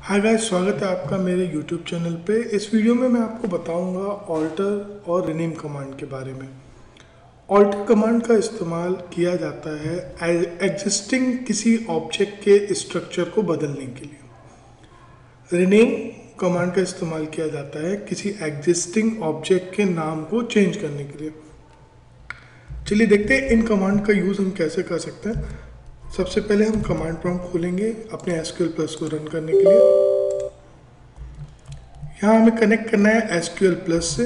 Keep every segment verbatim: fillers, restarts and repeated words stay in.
Hi guys, स्वागत है आपका मेरे यूट्यूब चैनल पे। इस वीडियो में मैं आपको बताऊंगा ऑल्टर और रिनेम कमांड के बारे में। ऑल्टर कमांड का इस्तेमाल किया जाता है एग्जिस्टिंग किसी ऑब्जेक्ट के स्ट्रक्चर को बदलने के लिए। रिनेम कमांड का इस्तेमाल किया जाता है किसी एग्जिस्टिंग ऑब्जेक्ट के नाम को चेंज करने के लिए। चलिए देखते हैं इन कमांड का यूज़ हम कैसे कर सकते हैं। सबसे पहले हम कमांड प्रॉम्प्ट खोलेंगे अपने एसक्यूएल प्लस को रन करने के लिए। यहाँ हमें कनेक्ट करना है एसक्यूएल प्लस से।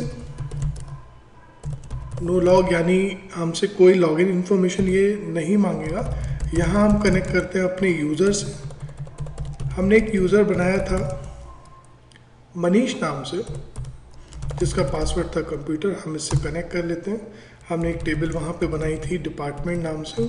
नो लॉग यानी हमसे कोई लॉगिन इन्फॉर्मेशन ये नहीं मांगेगा। यहाँ हम कनेक्ट करते हैं अपने यूज़र से। हमने एक यूज़र बनाया था मनीष नाम से, जिसका पासवर्ड था कंप्यूटर। हम इससे कनेक्ट कर लेते हैं। हमने एक टेबल वहाँ पे बनाई थी डिपार्टमेंट नाम से।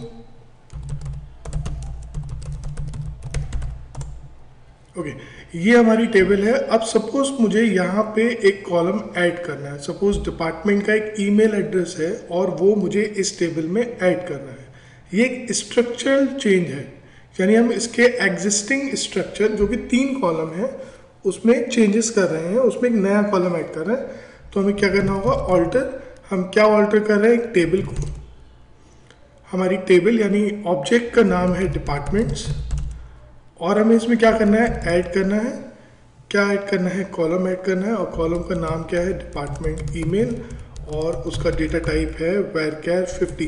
ओके okay, ये हमारी टेबल है। अब सपोज मुझे यहाँ पे एक कॉलम ऐड करना है। सपोज डिपार्टमेंट का एक ईमेल एड्रेस है और वो मुझे इस टेबल में ऐड करना है। ये एक स्ट्रक्चरल चेंज है, यानी हम इसके एग्जिस्टिंग स्ट्रक्चर जो कि तीन कॉलम है उसमें चेंजेस कर रहे हैं, उसमें एक नया कॉलम ऐड कर रहे हैं। तो हमें क्या करना होगा, ऑल्टर। हम क्या ऑल्टर कर रहे हैं, एक टेबल को। हमारी टेबल यानी ऑब्जेक्ट का नाम है डिपार्टमेंट्स, और हमें इसमें क्या करना है, ऐड करना है। क्या ऐड करना है, कॉलम ऐड करना है। और कॉलम का नाम क्या है, डिपार्टमेंट ईमेल, और उसका डेटा टाइप है varchar फिफ्टी।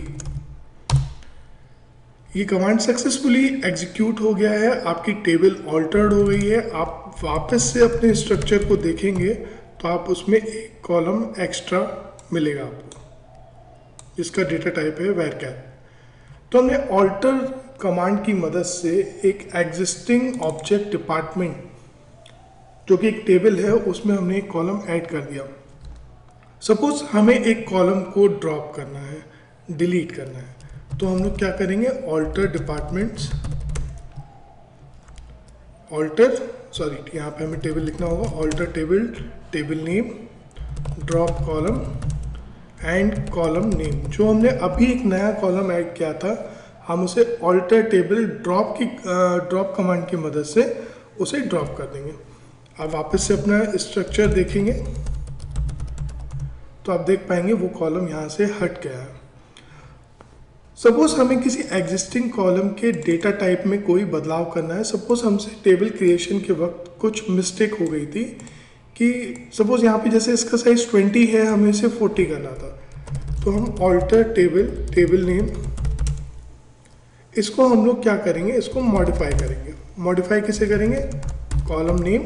ये कमांड सक्सेसफुली एग्जीक्यूट हो गया है। आपकी टेबल ऑल्टर्ड हो गई है। आप वापस से अपने स्ट्रक्चर को देखेंगे तो आप उसमें एक कॉलम एक्स्ट्रा मिलेगा आपको, जिसका डेटा टाइप है varchar। तो हमने ऑल्टर कमांड की मदद से एक एग्जिस्टिंग ऑब्जेक्ट डिपार्टमेंट जो कि एक टेबल है उसमें हमने एक कॉलम ऐड कर दिया। सपोज हमें एक कॉलम को ड्रॉप करना है, डिलीट करना है, तो हम लोग क्या करेंगे, ऑल्टर डिपार्टमेंट्स, ऑल्टर सॉरी यहाँ पे हमें टेबल लिखना होगा, alter table, table name, drop column and column name. जो हमने अभी एक नया कॉलम ऐड किया था, हम उसे ऑल्टर टेबल ड्रॉप की ड्रॉप कमांड की मदद से उसे ड्रॉप कर देंगे। आप वापस से अपना स्ट्रक्चर देखेंगे तो आप देख पाएंगे वो कॉलम यहाँ से हट गया है। सपोज हमें किसी एग्जिस्टिंग कॉलम के डेटा टाइप में कोई बदलाव करना है। सपोज हमसे टेबल क्रिएशन के वक्त कुछ मिस्टेक हो गई थी कि सपोज यहाँ पे जैसे इसका साइज ट्वेंटी है, हमें इसे फोर्टी करना था। तो हम ऑल्टर टेबल, टेबल नेम, इसको हम लोग क्या करेंगे, इसको मॉडिफाई करेंगे। मॉडिफाई किसे करेंगे, कॉलम नेम,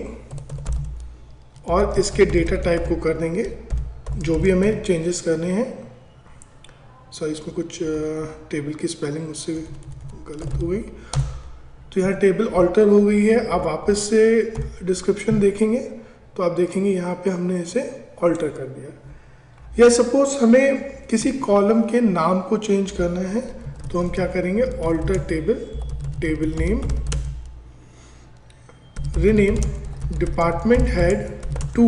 और इसके डेटा टाइप को कर देंगे जो भी हमें चेंजेस करने हैं। सॉरी, इसमें कुछ टेबल की स्पेलिंग मुझसे गलत हो गई। तो यहाँ टेबल ऑल्टर हो गई है। आप वापस से डिस्क्रिप्शन देखेंगे तो आप देखेंगे यहाँ पे हमने इसे ऑल्टर कर दिया। या सपोज हमें किसी कॉलम के नाम को चेंज करना है, तो हम क्या करेंगे, alter table, table name, rename department head to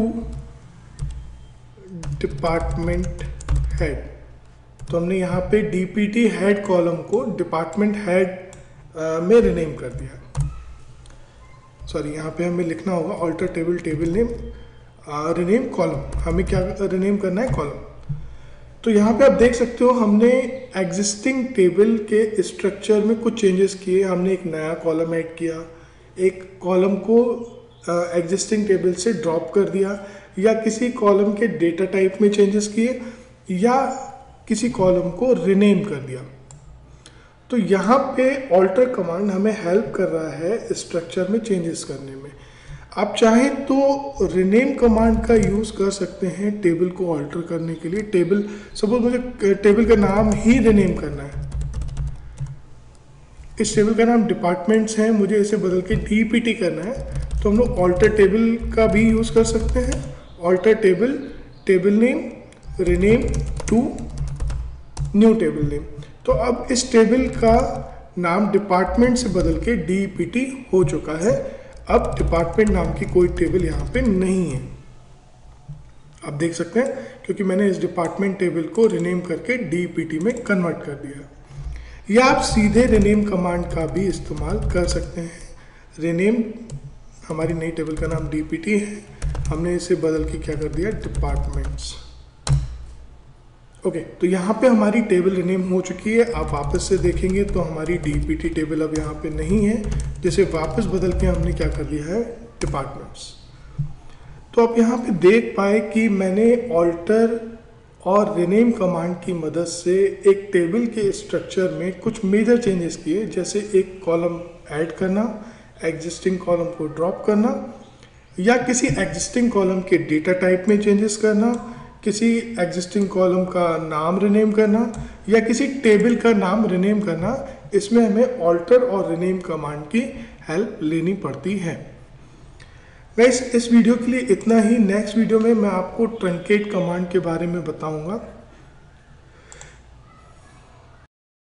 department head. तो हमने यहाँ पे डीपीटी हेड कॉलम को डिपार्टमेंट हेड में रीनेम कर दिया। सॉरी, यहाँ पे हमें लिखना होगा alter table, table name, rename column. हमें क्या रीनेम करना है, कॉलम। तो यहाँ पे आप देख सकते हो हमने एग्जिस्टिंग टेबल के स्ट्रक्चर में कुछ चेंजेस किए। हमने एक नया कॉलम ऐड किया, एक कॉलम को एग्जिस्टिंग टेबल से ड्रॉप कर दिया, या किसी कॉलम के डेटा टाइप में चेंजेस किए, या किसी कॉलम को रीनेम कर दिया। तो यहाँ पे ऑल्टर कमांड हमें हेल्प कर रहा है स्ट्रक्चर में चेंजेस करने में। आप चाहें तो रीनेम कमांड का यूज़ कर सकते हैं टेबल को ऑल्टर करने के लिए। टेबल सपोज मुझे टेबल का नाम ही रीनेम करना है। इस टेबल का नाम डिपार्टमेंट्स है, मुझे इसे बदल के डीपीटी करना है, तो हम लोग ऑल्टर टेबल का भी यूज़ कर सकते हैं। Alter table, table name, rename to new table name. तो अब इस टेबल का नाम डिपार्टमेंट से बदल के डीपीटी हो चुका है। अब डिपार्टमेंट नाम की कोई टेबल यहाँ पे नहीं है, आप देख सकते हैं, क्योंकि मैंने इस डिपार्टमेंट टेबल को रीनेम करके डीपीटी में कन्वर्ट कर दिया। या आप सीधे रीनेम कमांड का भी इस्तेमाल कर सकते हैं। रीनेम हमारी नई टेबल का नाम डीपीटी है, हमने इसे बदल के क्या कर दिया, डिपार्टमेंट्स। ओके okay, तो यहाँ पे हमारी टेबल रिनेम हो चुकी है। आप वापस से देखेंगे तो हमारी डीपीटी टेबल अब यहाँ पे नहीं है, जिसे वापस बदल के हमने क्या कर दिया है, डिपार्टमेंट्स। तो आप यहाँ पे देख पाए कि मैंने ऑल्टर और रिनेम कमांड की मदद से एक टेबल के स्ट्रक्चर में कुछ मेजर चेंजेस किए, जैसे एक कॉलम ऐड करना, एग्जिस्टिंग कॉलम को ड्रॉप करना, या किसी एग्जिस्टिंग कॉलम के डेटा टाइप में चेंजेस करना, किसी एग्जिस्टिंग कॉलम का नाम रिनेम करना, या किसी टेबल का नाम रिनेम करना। इसमें हमें ऑल्टर और रिनेम कमांड की हेल्प लेनी पड़ती है। गाइस, इस वीडियो के लिए इतना ही। नेक्स्ट वीडियो में मैं आपको ट्रंकेट कमांड के बारे में बताऊंगा।